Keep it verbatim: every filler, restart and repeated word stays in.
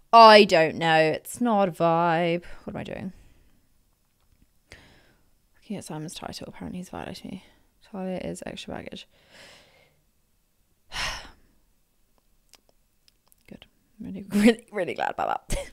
I don't know. It's not a vibe. What am I doing? Looking at Simon's title. Apparently he's violating me. Talia is extra baggage. Good. I'm really, really, really glad about that.